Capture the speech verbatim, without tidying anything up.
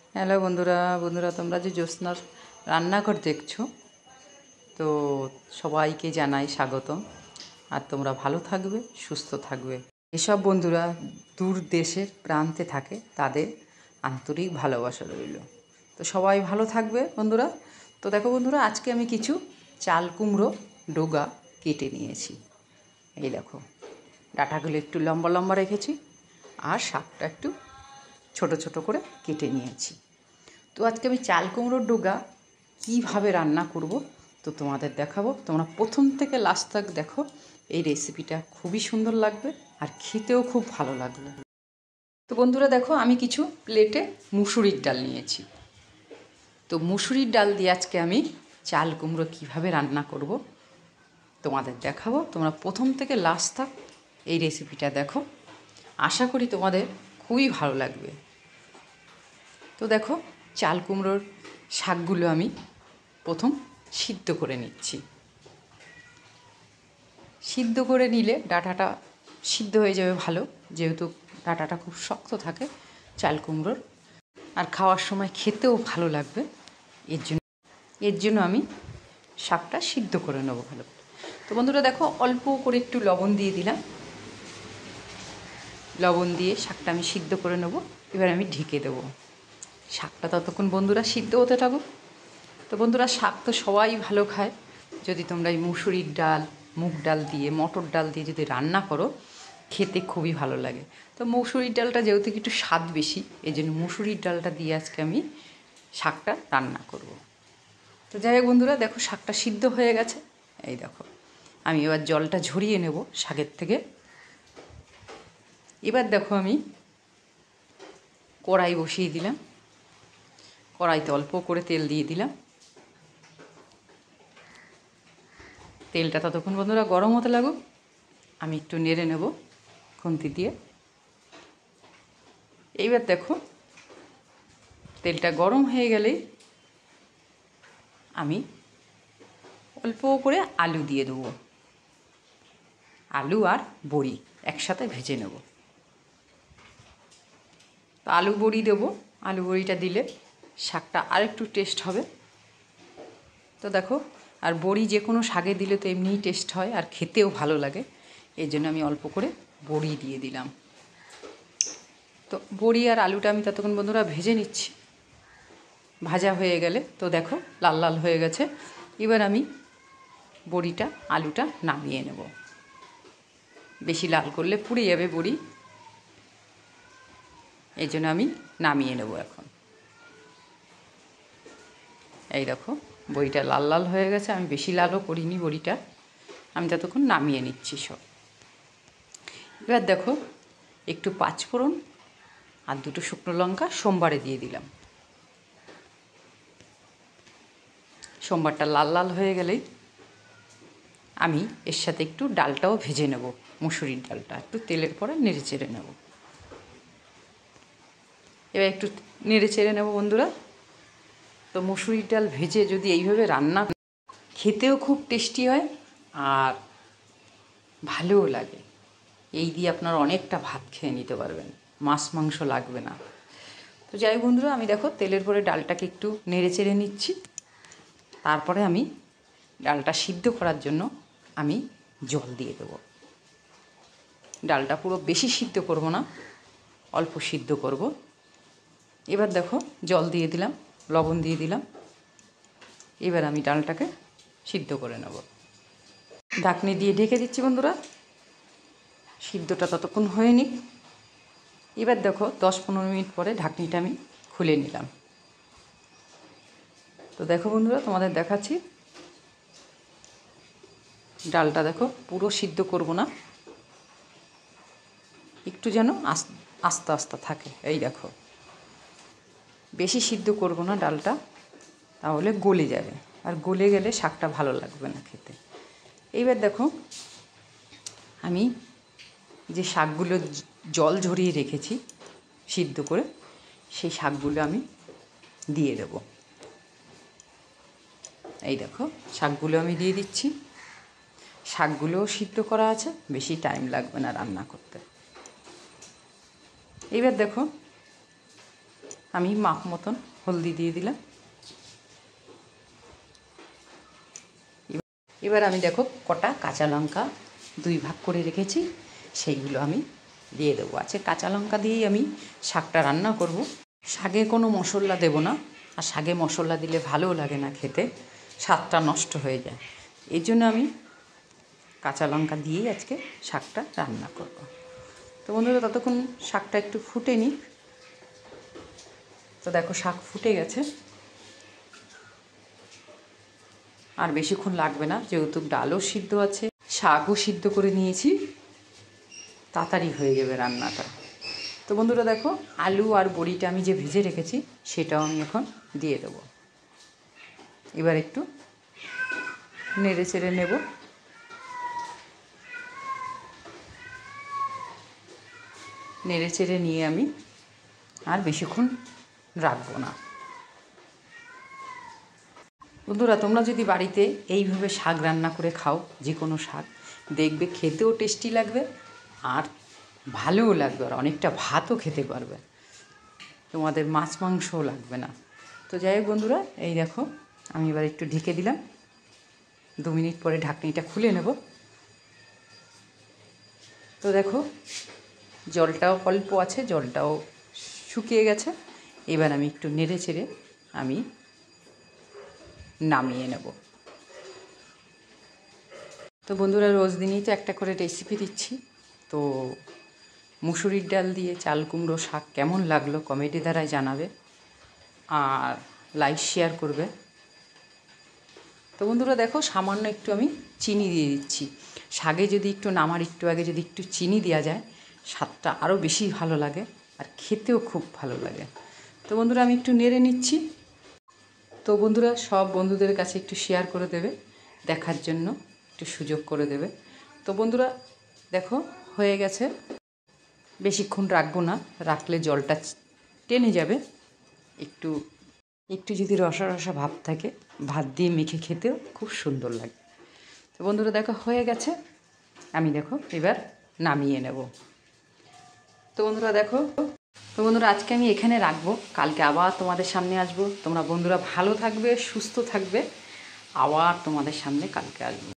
Hello বন্ধুরা বন্ধুরা তোমরা যে জ্যোৎস্নার রান্নাঘর দেখছো, তো সবাইকে জানাই স্বাগতম। আর তোমরা ভালো থাকবে, সুস্থ থাকবে। এসব বন্ধুরা দূর দেশের প্রান্তে থাকে, তাদের আন্তরিক ভালোবাসা রইল। তো সবাই ভালো থাকবে বন্ধুরা। তো দেখো বন্ধুরা, আজকে আমি কিছু চাল কুমড়ো ডোগা কেটে নিয়েছি। এই দেখো, ডাঁটাগুলো একটু লম্বা লম্বা রেখেছি, আর শাকটা একটু ছোট ছোট করে কেটে নিয়েছি। তো আজকে আমি চাল কুমড়োর ডোগা কীভাবে রান্না করব তো তোমাদের দেখাবো। তোমরা প্রথম থেকে লাস্ট তক দেখো, এই রেসিপিটা খুবই সুন্দর লাগবে আর খেতেও খুব ভালো লাগবে। তো বন্ধুরা দেখো, আমি কিছু প্লেটে মুসুরির ডাল নিয়েছি। তো মুসুরির ডাল দিয়ে আজকে আমি চাল কুমড়ো কীভাবে রান্না করব তোমাদের দেখাবো। তোমরা প্রথম থেকে লাস্ট তক এই রেসিপিটা দেখো, আশা করি তোমাদের খুবই ভালো লাগবে। তো দেখো, চাল কুমড়োর শাকগুলো আমি প্রথম সিদ্ধ করে নিচ্ছি। সিদ্ধ করে নিলে ডাঁটাটা সিদ্ধ হয়ে যাবে ভালো, যেহেতু ডাঁটাটা খুব শক্ত থাকে চাল কুমড়োর, আর খাওয়ার সময় খেতেও ভালো লাগবে। এর জন্য এর জন্য আমি শাকটা সিদ্ধ করে নেবো ভালো। তো বন্ধুরা দেখো, অল্প করে একটু লবণ দিয়ে দিলাম। লবণ দিয়ে শাকটা আমি সিদ্ধ করে নেবো। এবার আমি ঢেকে দেবো। শাকটা ততক্ষণ বন্ধুরা সিদ্ধ হতে থাকুক। তো বন্ধুরা, শাক তো সবাই ভালো খায়। যদি তোমরা এই মুসুরির ডাল, মুগ ডাল দিয়ে, মটর ডাল দিয়ে যদি রান্না করো, খেতে খুবই ভালো লাগে। তো মুসুরির ডালটা যেহেতু একটু স্বাদ বেশি, এই জন্য মুসুরির ডালটা দিয়ে আজকে আমি শাকটা রান্না করব। তো যাই হোক বন্ধুরা, দেখো শাকটা সিদ্ধ হয়ে গেছে। এই দেখো, আমি এবার জলটা ঝরিয়ে নেব শাকের থেকে। এবার দেখো, আমি কড়াই বসিয়ে দিলাম। কড়াইতে অল্প করে তেল দিয়ে দিলাম। তেলটা ততক্ষণ বন্ধুরা গরম হতে লাগুক, আমি একটু নেড়ে নেব খুন্তি দিয়ে। এইবার দেখো, তেলটা গরম হয়ে গেলেই আমি অল্প করে আলু দিয়ে দেবো। আলু আর বড়ি একসাথে ভেজে নেব। তো আলু বড়ি দেবো। আলু বড়িটা দিলে শাকটা আরেকটু টেস্ট হবে। তো দেখো, আর বড়ি যে কোনো শাকে দিলে তো এমনিই টেস্ট হয় আর খেতেও ভালো লাগে। এই জন্য আমি অল্প করে বড়ি দিয়ে দিলাম। তো বড়ি আর আলুটা আমি ততক্ষণ বন্ধুরা ভেজে নিচ্ছি। ভাজা হয়ে গেলে তো দেখো লাল লাল হয়ে গেছে। এবার আমি বড়িটা, আলুটা নামিয়ে নেব। বেশি লাল করলে পুড়ে যাবে বড়ি, এই জন্য আমি নামিয়ে নেব এখন। এই দেখো, বড়িটা লাল লাল হয়ে গেছে। আমি বেশি লালও করিনি বড়িটা, আমি ততক্ষণ নামিয়ে নিচ্ছি সব। এবার দেখো, একটু পাঁচফোড়ন আর দুটো শুকনো লঙ্কা সোমবারে দিয়ে দিলাম। সোমবারটা লাল লাল হয়ে গেলেই আমি এর সাথে একটু ডালটাও ভেজে নেব। মুসুরির ডালটা একটু তেলের পরে নেড়ে চেড়ে নেব। এবার একটু নেড়ে চেড়ে নেব বন্ধুরা। তো মুসুরির ডাল ভেজে যদি এইভাবে রান্না, খেতেও খুব টেস্টি হয় আর ভালোও লাগে। এই দিয়ে আপনারা অনেকটা ভাত খেয়ে নিতে পারবেন, মাছ মাংস লাগবে না। তো যাই বন্ধুরা, আমি দেখো তেলের পরে ডালটাকে একটু নেড়ে চেড়ে নিচ্ছি। তারপরে আমি ডালটা সিদ্ধ করার জন্য আমি জল দিয়ে দেবো। ডালটা পুরো বেশি সিদ্ধ করব না, অল্প সিদ্ধ করব। এবার দেখো, জল দিয়ে দিলাম, লবণ দিয়ে দিলাম। এবার আমি ডালটাকে সিদ্ধ করে নেব। ঢাকনি দিয়ে ঢেকে দিচ্ছি বন্ধুরা, সিদ্ধটা ততক্ষণ হয়নি। এবার দেখো, দশ পনেরো মিনিট পরে ঢাকনিটা আমি খুলে নিলাম। তো দেখো বন্ধুরা, তোমাদের দেখাচ্ছি। ডালটা দেখো, পুরো সিদ্ধ করব না, একটু যেন আস্তে আস্তে থাকে। এই দেখো, বেশি সিদ্ধ করব না ডালটা, তাহলে গলে যাবে, আর গলে গেলে শাকটা ভালো লাগবে না খেতে। এইবার দেখো, আমি যে শাকগুলো জল ঝরিয়ে রেখেছি সিদ্ধ করে, সেই শাকগুলো আমি দিয়ে দেব। এই দেখো, শাকগুলো আমি দিয়ে দিচ্ছি। শাকগুলোও সিদ্ধ করা আছে, বেশি টাইম লাগবে না রান্না করতে। এইবার দেখো, আমি মাপ মতন হলদি দিয়ে দিলাম। এবার আমি দেখো কটা কাঁচা লঙ্কা দুই ভাগ করে রেখেছি, সেইগুলো আমি দিয়ে দেবো। আজকে কাঁচা লঙ্কা দিয়েই আমি শাকটা রান্না করব। শাকে কোনো মশলা দেব না, আর শাকে মশলা দিলে ভালোও লাগে না খেতে, স্বাদটা নষ্ট হয়ে যায়। এই জন্য আমি কাঁচা লঙ্কা দিয়েই আজকে শাকটা রান্না করব। তো বন্ধুরা ততক্ষণ শাকটা একটু ফুটে নিই। তো দেখো শাক ফুটে গেছে, আর বেশিক্ষণ লাগবে না, যেহেতু ডালও সিদ্ধ আছে, শাকও সিদ্ধ করে নিয়েছি, তাড়াতাড়ি হয়ে যাবে রান্নাটা। তো বন্ধুরা দেখো আলু আর বড়িটা আমি যে ভেজে রেখেছি সেটাও আমি এখন দিয়ে দেবো। এবার একটু নেড়ে চেড়ে নেব। নেড়ে চেড়ে নিয়ে আমি আর বেশিক্ষণ রাখবো না। বন্ধুরা তোমরা যদি বাড়িতে এইভাবে শাক রান্না করে খাও, যে কোনো শাক, দেখবে খেতেও টেস্টি লাগবে আর ভালোও লাগবে, আর অনেকটা ভাতও খেতে পারবে, তোমাদের মাছ মাংসও লাগবে না। তো যাই হোক বন্ধুরা, এই দেখো আমি এবার একটু ঢেকে দিলাম, দু মিনিট পরে ঢাকনিটা খুলে নেব। তো দেখো জলটাও অল্প আছে, জলটাও শুকিয়ে গেছে। এবার আমি একটু নেড়ে চেড়ে আমি নামিয়ে নেব। তো বন্ধুরা রোজ দিনই তো একটা করে রেসিপি দিচ্ছি। তো মুসুরির ডাল দিয়ে চাল কুমড়ো শাক কেমন লাগলো কমেন্টের দ্বারাই জানাবে, আর লাইক শেয়ার করবে। তো বন্ধুরা দেখো সামান্য একটু আমি চিনি দিয়ে দিচ্ছি। শাকে যদি একটু নামার একটু আগে যদি একটু চিনি দেওয়া যায়, স্বাদটা আরও বেশি ভালো লাগে আর খেতেও খুব ভালো লাগে। তো বন্ধুরা আমি একটু নেড়ে নিচ্ছি। তো বন্ধুরা সব বন্ধুদের কাছে একটু শেয়ার করে দেবে, দেখার জন্য একটু সুযোগ করে দেবে। তো বন্ধুরা দেখো হয়ে গেছে, বেশিক্ষণ রাখবো না, রাখলে জলটা টেনে যাবে। একটু একটু যদি রসা রসা ভাব থাকে, ভাত দিয়ে মেখে খেতেও খুব সুন্দর লাগে। তো বন্ধুরা দেখো হয়ে গেছে, আমি দেখো এবার নামিয়ে নেব। তো বন্ধুরা দেখো, তো বন্ধুরা আজকে আমি এখানে রাখবো, কালকে আবার তোমাদের সামনে আসবো। তোমরা বন্ধুরা ভালো থাকবে, সুস্থ থাকবে, আবার তোমাদের সামনে কালকে আসবো।